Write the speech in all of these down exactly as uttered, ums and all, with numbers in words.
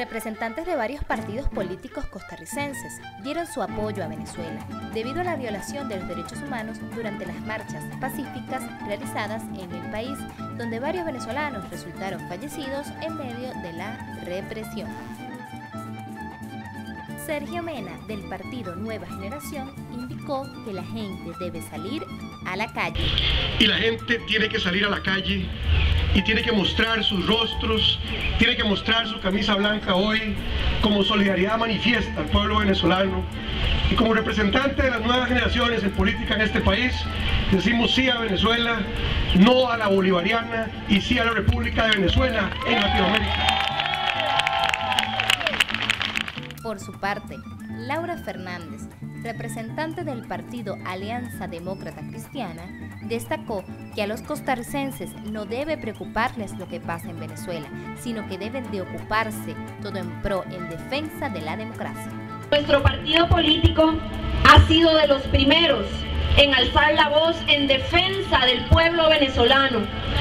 Representantes de varios partidos políticos costarricenses dieron su apoyo a Venezuela debido a la violación de los derechos humanos durante las marchas pacíficas realizadas en el país, donde varios venezolanos resultaron fallecidos en medio de la represión. Sergio Mena, del partido Nueva Generación, indicó que la gente debe salir a la calle. Y la gente tiene que salir a la calle y tiene que mostrar sus rostros, tiene que mostrar su camisa blanca hoy como solidaridad manifiesta al pueblo venezolano. Y como representante de las nuevas generaciones en política en este país, decimos sí a Venezuela, no a la bolivariana y sí a la República de Venezuela en Latinoamérica. Por su parte, Laura Fernández, representante del partido Alianza Demócrata Cristiana, destacó que a los costarricenses no debe preocuparles lo que pasa en Venezuela, sino que deben de ocuparse todo en pro, en defensa de la democracia. Nuestro partido político ha sido de los primeros en alzar la voz en defensa del pueblo venezolano.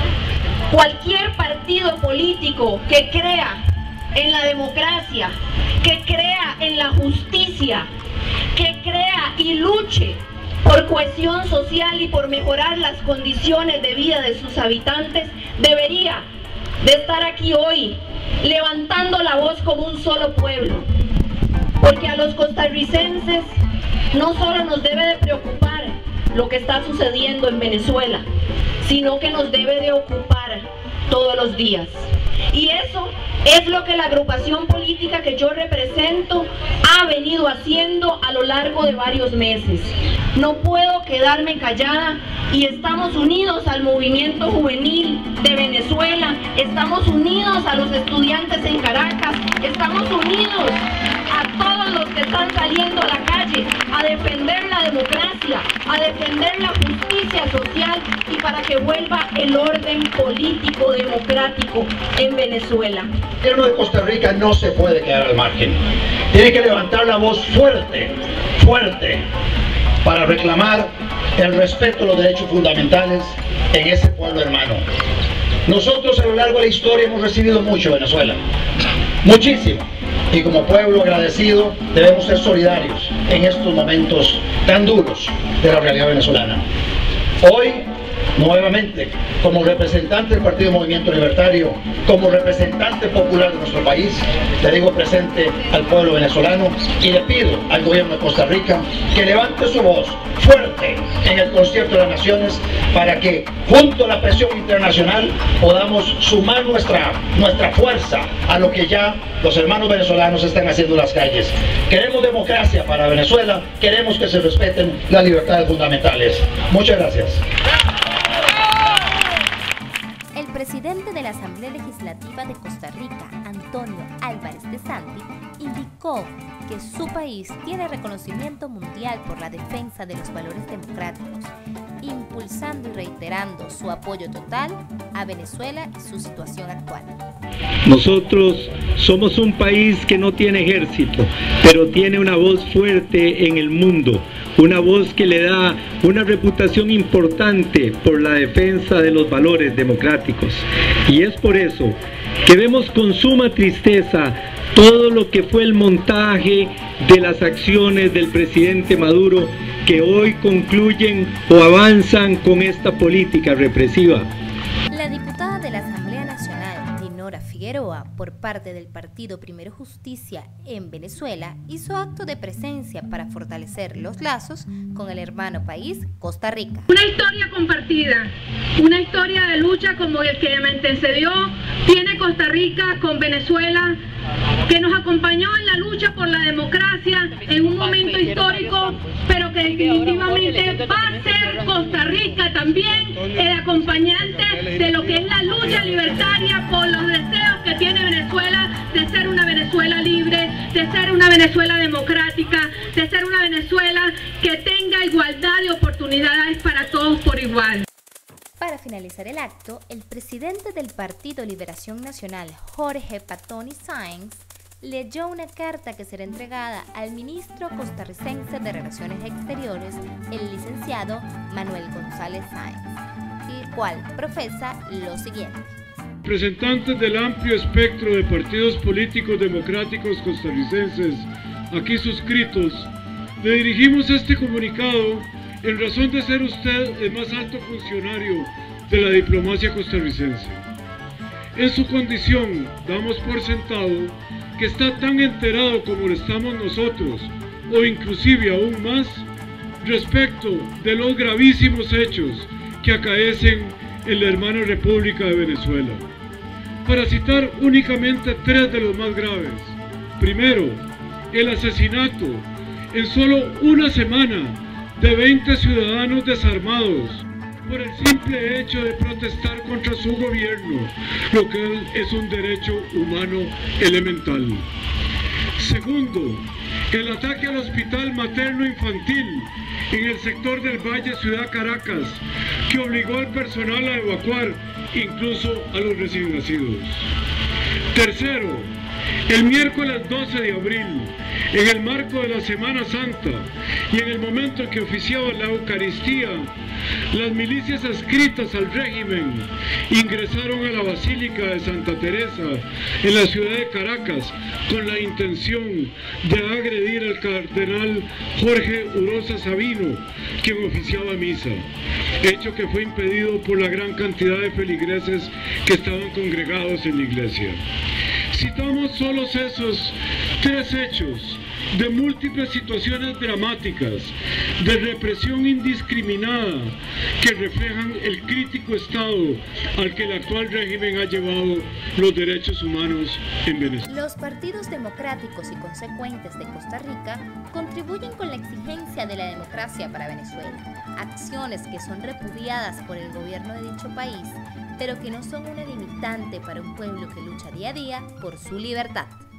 Cualquier partido político que crea en la democracia, que crea en la justicia, que crea y luche por cohesión social y por mejorar las condiciones de vida de sus habitantes, debería de estar aquí hoy levantando la voz como un solo pueblo, porque a los costarricenses no solo nos debe de preocupar lo que está sucediendo en Venezuela, sino que nos debe de ocupar todos los días. Y eso es lo que la agrupación política que yo represento ha venido haciendo a lo largo de varios meses. No puedo quedarme callada y estamos unidos al movimiento juvenil de Venezuela, estamos unidos a los estudiantes en Caracas, estamos unidos a todos los que están saliendo a la calle a defender la democracia, a defender la justicia social y para que vuelva el orden político democrático en Venezuela. El gobierno de Costa Rica no se puede quedar al margen. Tiene que levantar la voz fuerte, fuerte, para reclamar el respeto a los derechos fundamentales en ese pueblo hermano. Nosotros a lo largo de la historia hemos recibido mucho de Venezuela, muchísimo. Y como pueblo agradecido debemos ser solidarios en estos momentos tan duros de la realidad venezolana. Hoy, nuevamente, como representante del Partido Movimiento Libertario, como representante popular de nuestro país, le digo presente al pueblo venezolano y le pido al gobierno de Costa Rica que levante su voz fuerte en el concierto de las naciones para que, junto a la presión internacional, podamos sumar nuestra, nuestra fuerza a lo que ya los hermanos venezolanos están haciendo en las calles. Queremos democracia para Venezuela, queremos que se respeten las libertades fundamentales. Muchas gracias. El presidente de la Asamblea Legislativa de Costa Rica, Antonio Álvarez de Santi, indicó que su país tiene reconocimiento mundial por la defensa de los valores democráticos, impulsando y reiterando su apoyo total a Venezuela y su situación actual. Nosotros somos un país que no tiene ejército, pero tiene una voz fuerte en el mundo, una voz que le da una reputación importante por la defensa de los valores democráticos. Y es por eso que vemos con suma tristeza todo lo que fue el montaje de las acciones del presidente Maduro, que hoy concluyen o avanzan con esta política represiva. La diputada de la Asamblea Nacional, Dinora Figueroa, por parte del partido Primero Justicia en Venezuela, hizo acto de presencia para fortalecer los lazos con el hermano país Costa Rica. Una historia compartida, una historia de lucha como el que me antecedió, tiene Costa Rica con Venezuela, que nos acompañó en la lucha por la democracia en un momento histórico, pero que definitivamente va a ser Costa Rica también el acompañante de lo que es la lucha libertaria por los deseos que tiene Venezuela de ser una Venezuela libre, de ser una Venezuela democrática, de ser una Venezuela que tenga igualdad de oportunidades para todos por igual. Para finalizar el acto, el presidente del Partido Liberación Nacional, Jorge Patoni Sáenz, leyó una carta que será entregada al ministro costarricense de Relaciones Exteriores, el licenciado Manuel González Sáenz, el cual profesa lo siguiente. representantes del amplio espectro de partidos políticos democráticos costarricenses aquí suscritos, le dirigimos este comunicado en razón de ser usted el más alto funcionario de la diplomacia costarricense. En su condición, damos por sentado que está tan enterado como lo estamos nosotros, o inclusive aún más, respecto de los gravísimos hechos que acaecen en la hermana República de Venezuela. Para citar únicamente tres de los más graves. Primero, el asesinato en solo una semana de veinte ciudadanos desarmados por el simple hecho de protestar contra su gobierno, lo que es un derecho humano elemental. Segundo, el ataque al hospital materno-infantil en el sector del Valle Ciudad Caracas, que obligó al personal a evacuar, incluso a los recién nacidos. Tercero, el miércoles doce de abril, en el marco de la Semana Santa y en el momento en que oficiaba la Eucaristía, las milicias adscritas al régimen ingresaron a la Basílica de Santa Teresa en la ciudad de Caracas con la intención de agredir al cardenal Jorge Urosa Sabino, quien oficiaba misa, hecho que fue impedido por la gran cantidad de feligreses que estaban congregados en la iglesia. Citamos solo esos tres hechos de múltiples situaciones dramáticas de represión indiscriminada que reflejan el crítico estado al que el actual régimen ha llevado los derechos humanos en Venezuela. Los partidos democráticos y consecuentes de Costa Rica contribuyen con la exigencia de la democracia para Venezuela, acciones que son repudiadas por el gobierno de dicho país, pero que no son una limitante para un pueblo que lucha día a día por su libertad.